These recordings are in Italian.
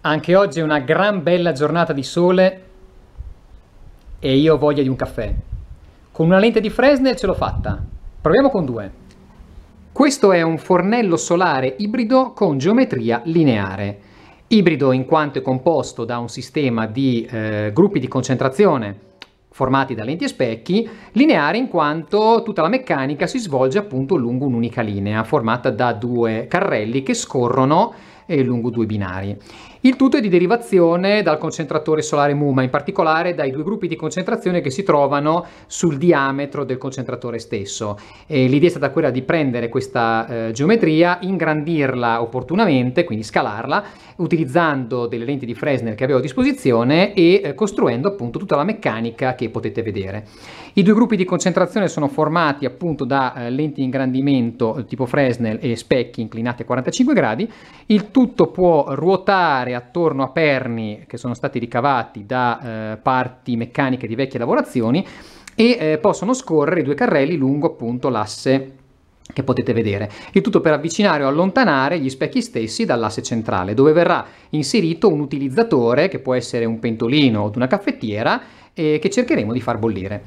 Anche oggi è una gran bella giornata di sole e io ho voglia di un caffè. Con una lente di Fresnel ce l'ho fatta. Proviamo con due. Questo è un fornello solare ibrido con geometria lineare. Ibrido in quanto è composto da un sistema di gruppi di concentrazione formati da lenti e specchi, lineare in quanto tutta la meccanica si svolge appunto lungo un'unica linea formata da due carrelli che scorrono lungo due binari. Il tutto è di derivazione dal concentratore solare MUMA, in particolare dai due gruppi di concentrazione che si trovano sul diametro del concentratore stesso. L'idea è stata quella di prendere questa geometria, ingrandirla opportunamente, quindi scalarla, utilizzando delle lenti di Fresnel che avevo a disposizione e costruendo appunto tutta la meccanica che potete vedere. I due gruppi di concentrazione sono formati appunto da lenti di ingrandimento tipo Fresnel e specchi inclinati a 45 gradi. Il tutto può ruotare attorno a perni che sono stati ricavati da parti meccaniche di vecchie lavorazioni e possono scorrere i due carrelli lungo appunto l'asse che potete vedere. Il tutto per avvicinare o allontanare gli specchi stessi dall'asse centrale, dove verrà inserito un utilizzatore che può essere un pentolino o una caffettiera che cercheremo di far bollire.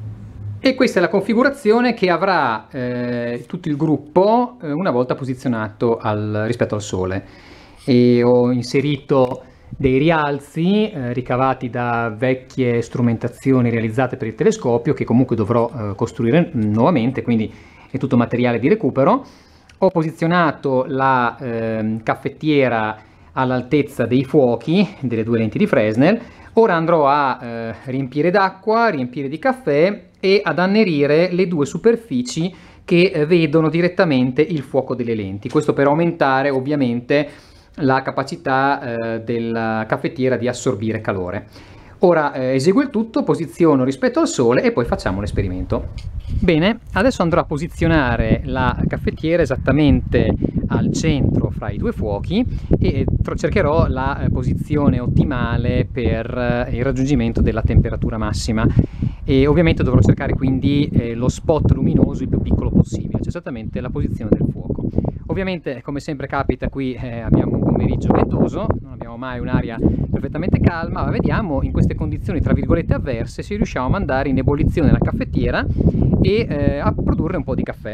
E questa è la configurazione che avrà tutto il gruppo una volta posizionato rispetto al sole. E ho inserito dei rialzi ricavati da vecchie strumentazioni realizzate per il telescopio che comunque dovrò costruire nuovamente, quindi è tutto materiale di recupero. Ho posizionato la caffettiera all'altezza dei fuochi delle due lenti di Fresnel. Ora andrò a riempire d'acqua, riempire di caffè e ad annerire le due superfici che vedono direttamente il fuoco delle lenti. Questo per aumentare ovviamente la capacità della caffettiera di assorbire calore. Ora eseguo il tutto, posiziono rispetto al sole e poi facciamo l'esperimento. Bene, adesso andrò a posizionare la caffettiera esattamente al centro fra i due fuochi e cercherò la posizione ottimale per il raggiungimento della temperatura massima. E ovviamente dovrò cercare quindi lo spot luminoso il più piccolo possibile, cioè esattamente la posizione del fuoco. Ovviamente, come sempre capita, qui abbiamo un pomeriggio ventoso, non abbiamo mai un'aria perfettamente calma, ma vediamo in queste condizioni tra virgolette avverse se riusciamo a mandare in ebollizione la caffettiera e a produrre un po' di caffè.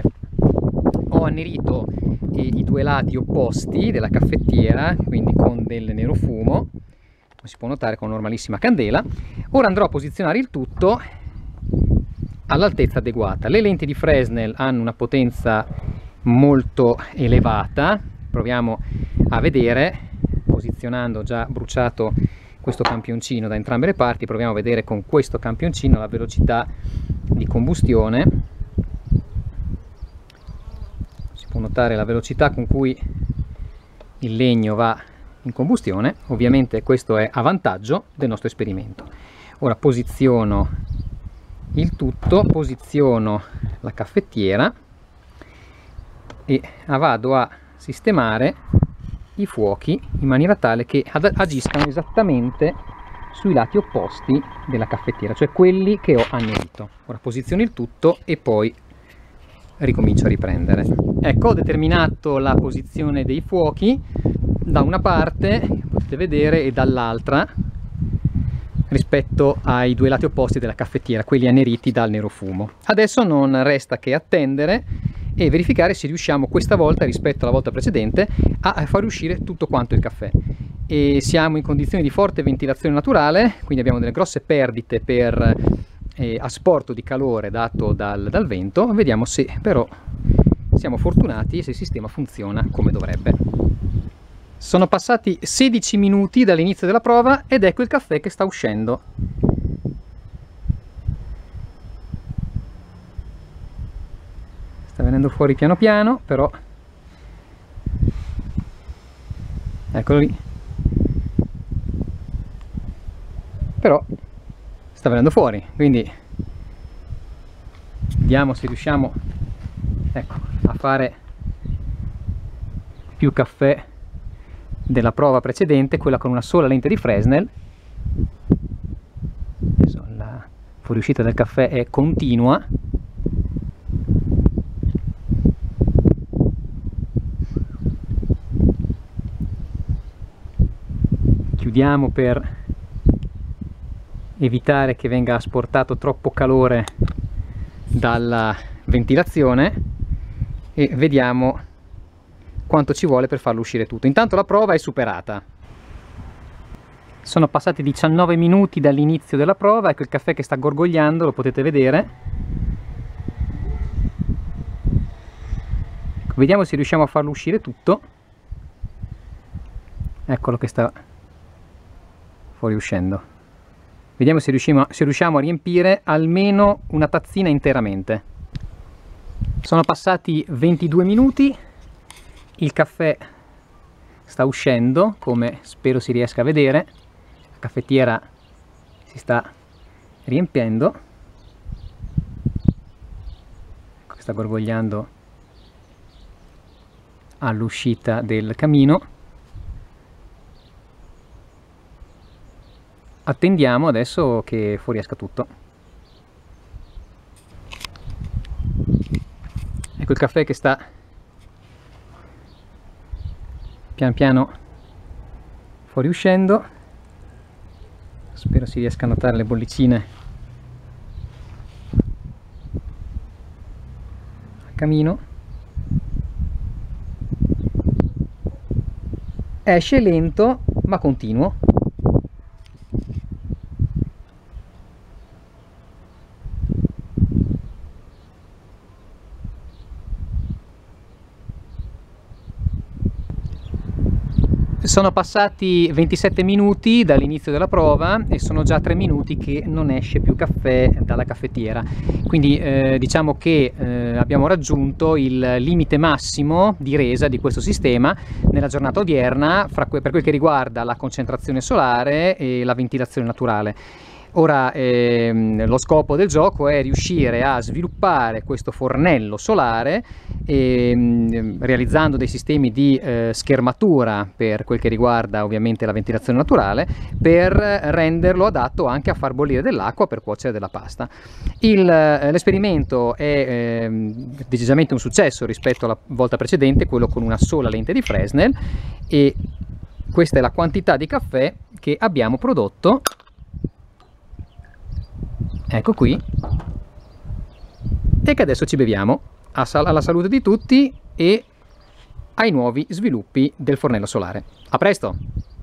Ho annerito i due lati opposti della caffettiera, quindi con del nero fumo, come si può notare con normalissima candela. Ora andrò a posizionare il tutto all'altezza adeguata. Le lenti di Fresnel hanno una potenza molto elevata, proviamo a vedere, posizionando già bruciato questo campioncino da entrambe le parti, proviamo a vedere con questo campioncino la velocità di combustione. Si può notare la velocità con cui il legno va in combustione, ovviamente questo è a vantaggio del nostro esperimento. Ora posiziono il tutto, posiziono la caffettiera e vado a sistemare i fuochi in maniera tale che agiscano esattamente sui lati opposti della caffettiera, cioè quelli che ho annerito. Ora posiziono il tutto e poi ricomincio a riprendere. Ecco, ho determinato la posizione dei fuochi da una parte, potete vedere, e dall'altra rispetto ai due lati opposti della caffettiera, quelli anneriti dal nero fumo. Adesso non resta che attendere e verificare se riusciamo questa volta rispetto alla volta precedente a far uscire tutto quanto il caffè. E siamo in condizioni di forte ventilazione naturale, quindi abbiamo delle grosse perdite per asporto di calore dato dal vento. Vediamo se però siamo fortunati e se il sistema funziona come dovrebbe. Sono passati 16 minuti dall'inizio della prova ed ecco il caffè che sta uscendo. Sta venendo fuori piano piano, però eccolo lì. Però sta venendo fuori, quindi vediamo se riusciamo, ecco, a fare più caffè della prova precedente, quella con una sola lente di Fresnel. Adesso la fuoriuscita del caffè è continua. chiudiamo per evitare che venga asportato troppo calore dalla ventilazione e vediamo quanto ci vuole per farlo uscire tutto. Intanto la prova è superata. Sono passati 19 minuti dall'inizio della prova, ecco il caffè che sta gorgogliando, lo potete vedere. Vediamo se riusciamo a farlo uscire tutto. Eccolo che sta fuoriuscendo. Vediamo se riusciamo a riempire almeno una tazzina interamente. Sono passati 22 minuti, il caffè sta uscendo, come spero si riesca a vedere. La caffettiera si sta riempiendo, sta gorgogliando all'uscita del camino. Attendiamo adesso che fuoriesca tutto. Ecco il caffè che sta pian piano fuoriuscendo. Spero si riesca a notare le bollicine al camino. Esce lento ma continuo. Sono passati 27 minuti dall'inizio della prova e sono già 3 minuti che non esce più caffè dalla caffettiera, quindi diciamo che abbiamo raggiunto il limite massimo di resa di questo sistema nella giornata odierna per quel che riguarda la concentrazione solare e la ventilazione naturale. Ora lo scopo del gioco è riuscire a sviluppare questo fornello solare realizzando dei sistemi di schermatura per quel che riguarda ovviamente la ventilazione naturale, per renderlo adatto anche a far bollire dell'acqua per cuocere della pasta. L'esperimento è decisamente un successo rispetto alla volta precedente, quello con una sola lente di Fresnel, e questa è la quantità di caffè che abbiamo prodotto. Ecco qui, e che adesso ci beviamo alla salute di tutti e ai nuovi sviluppi del fornello solare. A presto!